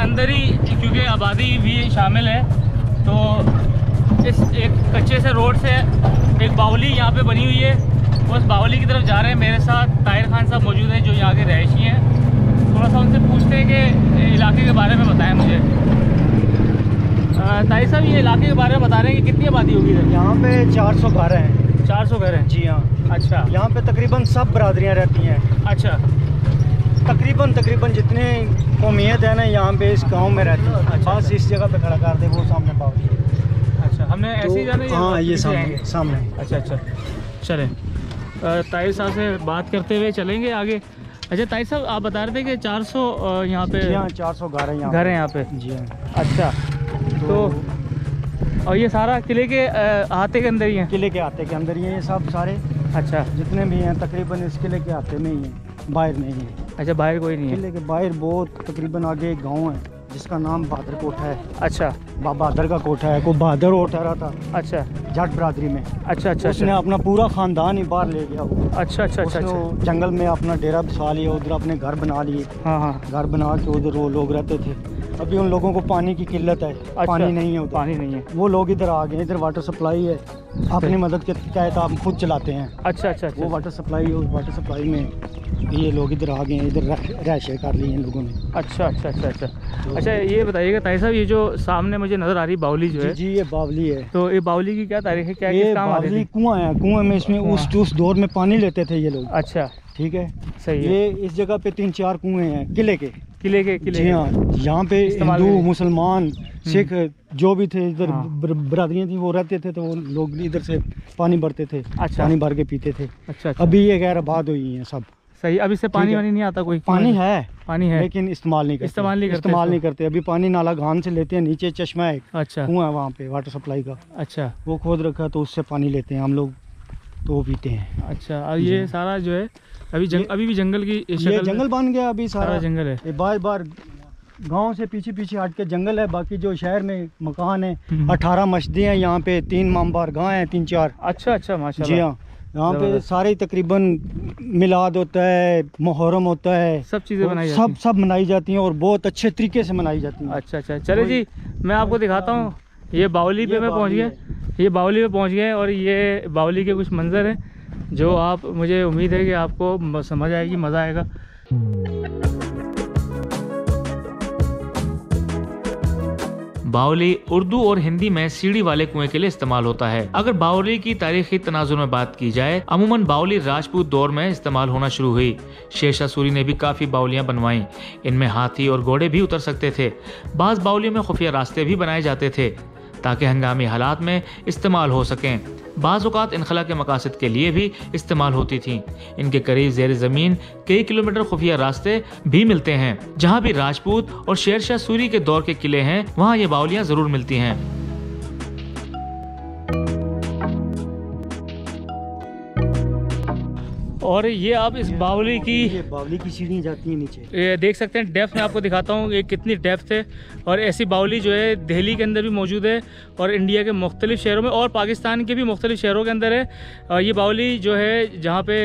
अंदर ही, क्योंकि आबादी भी शामिल है, तो इस एक कच्चे से रोड से एक बावली यहाँ पे बनी हुई है। उस बावली की तरफ जा रहे हैं। मेरे साथ ताहिर खान साहब मौजूद हैं जो यहाँ के रहायशी हैं। थोड़ा सा उनसे पूछते हैं कि इलाके के बारे में बताएं मुझे। ताहिर साहब, ये इलाके के बारे में बता रहे हैं कि कितनी आबादी होगी इधर? यहाँ पे 400 घर हैं। 400 घर हैं? जी हाँ। अच्छा। यहाँ पे तकरीबन सब बरादरियाँ रहती हैं। अच्छा। तकरीबन जितने कौमियत है ना यहाँ पे इस गांव में रहती है। अच्छा। बस इस जगह पे खड़ा कर दे, वो सामने बावली है। अच्छा, हमने ऐसे ही जाना है? हाँ, ये सामने। अच्छा, चलें। ताहिर साहब से बात करते हुए चलेंगे आगे। अच्छा ताहिर साहब, आप बता रहे थे कि 400 यहाँ पे? जी हाँ, 400 घर हैं यहाँ पे। जी हाँ। अच्छा, तो और ये सारा किले के अहाते के अंदर ही है? किले के अहाते के अंदर ही है ये सब सारे। अच्छा। जितने भी हैं तकरीबन इस किले के अहाते में ही हैं, बाहर नहीं है। अच्छा, बाहर कोई नहीं है? किले के बाहर बहुत तकरीबन आगे एक गाँव है जिसका नाम बहादुर कोठा है। अच्छा। बहादुर का कोठा है, कोई बहादुर उठा रहा था। अच्छा। जट बरादरी में। अच्छा। उसने अपना पूरा खानदान ही बाहर ले गया वो। अच्छा। जंगल में अपना डेरा बिछा लिया, उधर अपने घर बना लिए। हाँ। घर बना के उधर वो लोग रहते थे। अभी उन लोगों को पानी की किल्लत है। अच्छा। पानी नहीं है उधर। पानी नहीं है। वो लोग इधर आ गए। इधर वाटर सप्लाई है, अपनी मदद के तहत आप खुद चलाते हैं। अच्छा। वो वाटर सप्लाई है, उस वाटर सप्लाई में ये लोग इधर आ गए हैं। इधर रहायशें कर ली हैं लोगों ने। अच्छा। अच्छा, ये बताइएगा ताहिर साहब, ये जो सामने मुझे नज़र आ रही बावली जो है? जी, ये बावली है। तो ये बावली की क्या तारीख है? क्या ये बावली कुआं है। कुआं में इसमें उस दौर में पानी लेते थे ये लोग। अच्छा, ठीक है, सही है। ये इस जगह पे 3-4 कुएं हैं किले के। जी हाँ। यहाँ पे हिंदू, मुसलमान, सिख जो भी थे इधर बरादरियाँ थी वो रहते थे, तो वो लोग इधर से पानी भरते थे। अच्छा। पानी भर के पीते थे। अच्छा। अभी ये गैर आबाद हुई हैं सब। सही। अब इससे पानी नहीं आता? कोई पानी है लेकिन इस्तेमाल नहीं करते। अभी पानी नाला घान से लेते हैं, नीचे चश्मा है। अच्छा। कुआं है वहाँ पे वाटर सप्लाई का। अच्छा। वो खोद रखा, तो उससे पानी लेते हैं हम लोग, तो वो पीते हैं। अच्छा। और ये सारा जो है अभी भी जंगल की ये जंगल बन गया। अभी सारा जंगल है। ये बार गांव से पीछे हट के जंगल है। बाकी जो शहर में मकान है, 18 मस्जिदें हैं यहाँ पे, 3 मामबार गाँव हैं, 3-4। अच्छा, माशाल्लाह। जी हाँ। यहाँ पे सारे तकरीबन मिलाद होता है, मुहर्रम होता है, सब चीज़ें बनाई जाती हैं। सब मनाई जाती हैं और बहुत अच्छे तरीके से मनाई जाती हैं। अच्छा। चले जी, मैं आपको दिखाता हूँ। ये बावली पे मैं पहुँच गया। ये बावली पे पहुँच गए और ये बावली के कुछ मंजर हैं जो आप, मुझे उम्मीद है कि आपको समझ आएगी, मज़ा आएगा। बावली उर्दू और हिंदी में सीढ़ी वाले कुएं के लिए इस्तेमाल होता है। अगर बावली की तारीखी तनाजुर में बात की जाए, अमूमन बावली राजपूत दौर में इस्तेमाल होना शुरू हुई। शेरशाह सूरी ने भी काफी बावलियां बनवाई। इनमें हाथी और घोड़े भी उतर सकते थे। बाज बावलियों में खुफिया रास्ते भी बनाए जाते थे ताकि हंगामी हालात में इस्तेमाल हो सकें। बाज़ औक़ात इनखला के मकासद के लिए भी इस्तेमाल होती थीं। इनके करीब ज़ेर ज़मीन कई किलोमीटर खुफिया रास्ते भी मिलते हैं। जहाँ भी राजपूत और शेरशाह सूरी के दौर के किले हैं, वहाँ ये बावलियाँ ज़रूर मिलती हैं। और ये आप इस बावली की सीढ़ियाँ जाती हैं नीचे, ये देख सकते हैं। डेप्थ में आपको दिखाता हूँ ये कितनी डेप्थ है। और ऐसी बावली जो है दिल्ली के अंदर भी मौजूद है और इंडिया के मुख्तलिफ शहरों में और पाकिस्तान के भी मुख्तलिफ शहरों के अंदर है। और ये बावली जो है जहाँ पे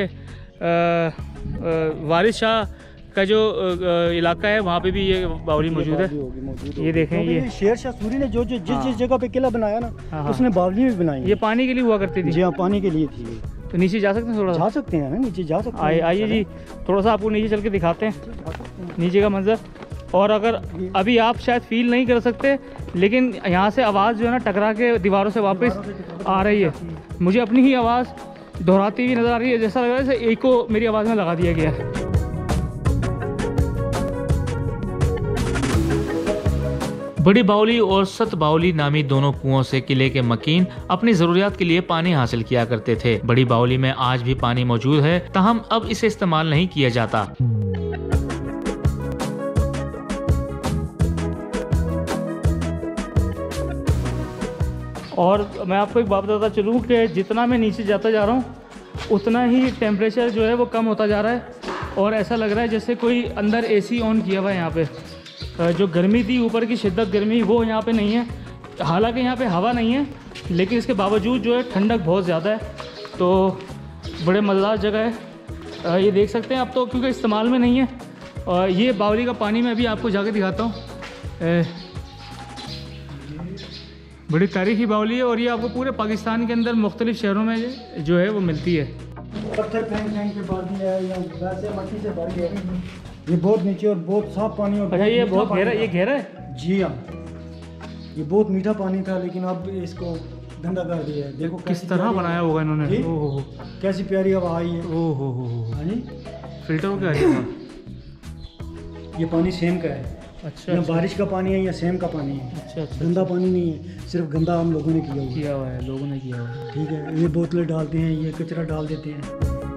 वारिस शाह का जो इलाका है वहाँ पे भी ये बावली मौजूद है। ये देखें, ये शेरशाह सूरी ने जो जिस जगह पे किला बनाया ना, उसने बावली भी बनाई। ये पानी के लिए हुआ करती थी? जी हाँ, पानी के लिए थी। तो नीचे जा सकते हैं? थोड़ा जा सकते हैं ना, नीचे जा सकते हैं। आइए जी, थोड़ा सा आपको नीचे चल के दिखाते हैं नीचे का मंजर। और अगर अभी आप शायद फील नहीं कर सकते, लेकिन यहाँ से आवाज़ जो है ना टकरा के दीवारों से वापस आ रही है। मुझे अपनी ही आवाज़ दोहराती हुई नज़र आ रही है, जैसा लग रहा है जैसे एक को मेरी आवाज़ में लगा दिया गया है। बड़ी बावली और सत बावली नामी दोनों कुओं से किले के मकीन अपनी जरूरियात के लिए पानी हासिल किया करते थे। बड़ी बावली में आज भी पानी मौजूद है, ताहम अब इसे इस्तेमाल नहीं किया जाता। और मैं आपको एक बात बताता चलूँ कि जितना मैं नीचे जाता जा रहा हूँ उतना ही टेम्परेचर जो है वो कम होता जा रहा है और ऐसा लग रहा है जैसे कोई अंदर एसी ऑन किया हुआ है। यहाँ पे जो गर्मी थी, ऊपर की शिद्दत गर्मी, वो यहाँ पे नहीं है। हालांकि यहाँ पे हवा नहीं है, लेकिन इसके बावजूद जो है ठंडक बहुत ज़्यादा है। तो बड़े मज़ेदार जगह है, ये देख सकते हैं आप। तो क्योंकि इस्तेमाल में नहीं है, और ये बावली का पानी मैं अभी आपको जाके दिखाता हूँ। बड़ी तारीखी बावली है और ये आपको पूरे पाकिस्तान के अंदर मुख्तलिफ शहरों में जो है वो मिलती है। पत्थर फेंक के बावली है या वैसे मट्टी से भरी है। ये बहुत नीचे और बहुत साफ पानी और अच्छा ये बहुत गहरा, ये गहरा है? जी हाँ, ये बहुत मीठा पानी था लेकिन अब इसको गंदा कर दिया है। देखो किस तरह बनाया होगा इन्होंने। ओहो कैसी प्यारी हवा आई है। ओहो हाँ जी, फिल्टर हो गया। ये पानी सेम का है। अच्छा, या बारिश का पानी है या सेम का पानी है। अच्छा, गंदा पानी नहीं है, सिर्फ गंदा हम लोगों ने किया हुआ है, लोगों ने किया हुआ है। ठीक है, ये बोतलें डालते हैं, ये कचरा डाल देते हैं।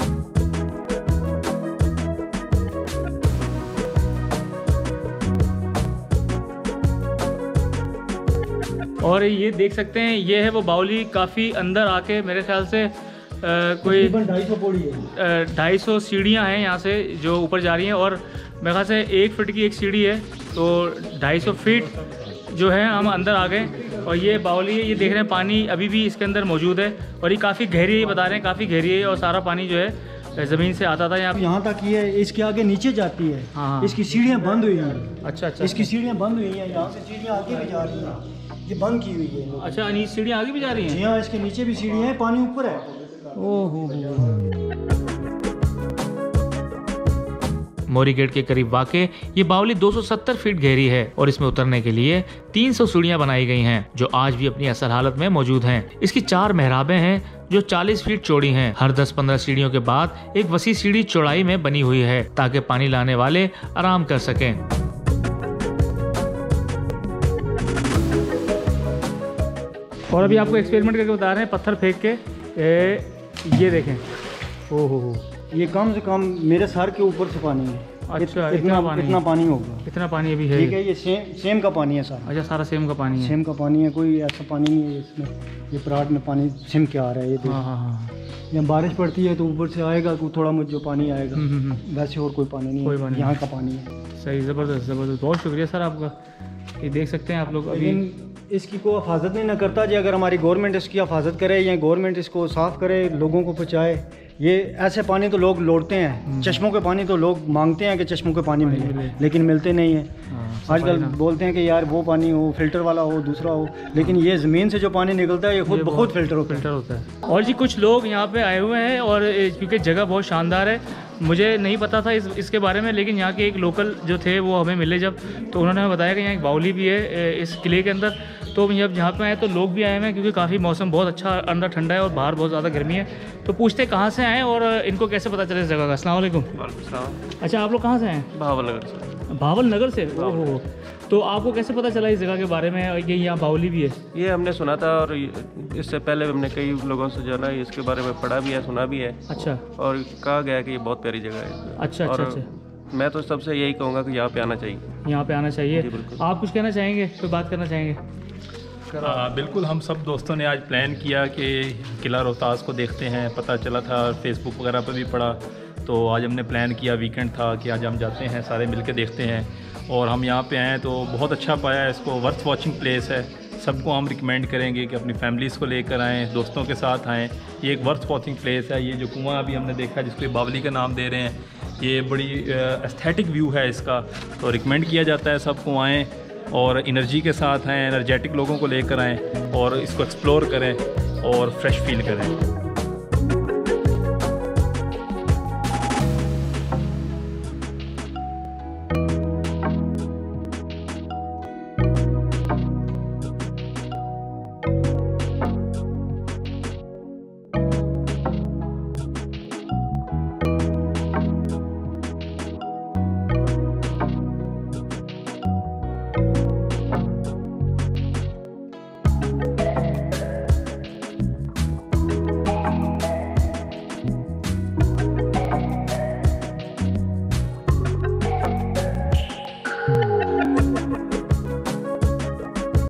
और ये देख सकते हैं, ये है वो बावली। काफ़ी अंदर आके मेरे ख्याल से कोई 250 पौड़ी है, 250 सीढ़ियाँ हैं यहाँ से जो ऊपर जा रही हैं। और मेरे ख्याल से 1 फीट की एक सीढ़ी है, तो 250 फीट जो है हम अंदर आ गए। और ये बावली है, ये देख रहे हैं पानी अभी भी इसके अंदर मौजूद है और ये काफ़ी गहरी है, ये बता रहे हैं काफ़ी गहरी है। और सारा पानी जो है ज़मीन से आता था यहाँ तक ही है, इसके आगे नीचे जाती है। हाँ, इसकी सीढ़ियाँ बंद हुई हैं। अच्छा, इसकी सीढ़ियाँ बंद हुई हैं, यहाँ से सीढ़ियाँ आगे भी जा रही हैं, ये बंद की हुई है। अच्छा, सीढ़ियाँ आगे भी जा रही हैं? जी हाँ, इसके नीचे भी सीढ़ियाँ हैं, पानी ऊपर है। ओहो। मोरी गेट के करीब वाक़ ये बावली 270 फीट गहरी है और इसमें उतरने के लिए 300 सीढ़ियां बनाई गई हैं जो आज भी अपनी असल हालत में मौजूद हैं। इसकी 4 मेहराबें हैं जो 40 फीट चौड़ी हैं। हर 10-15 सीढ़ियों के बाद एक वसी सीढ़ी चौड़ाई में बनी हुई है ताकि पानी लाने वाले आराम कर सकें। और अभी आपको एक्सपेरिमेंट करके बता रहे हैं, पत्थर फेंक के ये देखें। ओहो, ये कम से कम मेरे सर के ऊपर से पानी है। अच्छा, इतना पानी होगा। इतना पानी अभी है? ठीक है, ये सेम का पानी है सारा। अच्छा, सारा सेम का पानी है? सेम का पानी है, कोई ऐसा पानी नहीं है इसमें। ये प्लाट में पानी सेम क्या आ रहा है, ये देखो। हाँ। जब बारिश पड़ती है तो ऊपर से आएगा थोड़ा मुझ जो पानी आएगा, वैसे और कोई पानी नहीं है, यहाँ का पानी है। सही, ज़बरदस्त ज़बरदस्त, बहुत शुक्रिया सर आपका। ये देख सकते हैं आप लोग। अभी इसकी कोई हिफाजत नहीं ना करता जी। अगर हमारी गवर्नमेंट इसकी हिफाजत करे या गवर्नमेंट इसको साफ़ करे, लोगों को पहुँचाए। ये ऐसे पानी तो लोग लौटते हैं, चश्मों के पानी तो लोग मांगते हैं कि चश्मों के पानी मिले, लेकिन मिलते नहीं हैं। आजकल बोलते हैं कि यार वो पानी हो, फिल्टर वाला हो, दूसरा हो, लेकिन ये ज़मीन से जो पानी निकलता है ये खुद बहुत फिल्टर होता है। और जी कुछ लोग यहाँ पे आए हुए हैं और क्योंकि जगह बहुत शानदार है, मुझे नहीं पता था इसके बारे में, लेकिन यहाँ के एक लोकल जो थे वो हमें मिले जब, तो उन्होंने हमें बताया कि यहाँ एक बावली भी है इस किले के अंदर। तो जब यहाँ पे आए तो लोग भी आए हुए हैं क्योंकि काफ़ी मौसम बहुत अच्छा, अंदर ठंडा है और बाहर बहुत ज़्यादा गर्मी है। तो पूछते कहाँ से आए और इनको कैसे पता चले इस जगह का। अस्सलाम वालेकुम। अच्छा, आप लोग कहाँ से आए? भावल नगर से। भावल नगर से? ओहो, तो आपको कैसे पता चला इस जगह के बारे में, ये यहाँ बावली भी है? ये हमने सुना था और इससे पहले हमने कई लोगों से जाना, इसके बारे में पढ़ा भी है, सुना भी है। अच्छा। और कहा गया कि ये बहुत प्यारी जगह है। अच्छा। मैं तो सबसे यही कहूँगा कि यहाँ पे आना चाहिए। यहाँ पे आना चाहिए। आप कुछ कहना चाहेंगे, कोई बात करना चाहेंगे? बिल्कुल, हम सब दोस्तों ने आज प्लान किया कि किला रोहतास को देखते हैं। पता चला था, फेसबुक वगैरह पर भी पढ़ा, तो आज हमने प्लान किया, वीकेंड था कि आज हम जाते हैं, सारे मिलकर देखते हैं। और हम यहाँ पे आए तो बहुत अच्छा पाया, इसको वर्थ वॉचिंग प्लेस है। सबको हम रिकमेंड करेंगे कि अपनी फैमिलीज़ को लेकर आएँ, दोस्तों के साथ आएँ। ये एक वर्थ वॉचिंग प्लेस है। ये जो कुआँ अभी हमने देखा जिसको बावली का नाम दे रहे हैं, ये बड़ी एस्थेटिक व्यू है इसका, तो रिकमेंड किया जाता है सबको आएँ और एनर्जी के साथ आएँ, एनर्जेटिक लोगों को लेकर आएँ और इसको एक्सप्लोर करें और फ्रेश फील करें।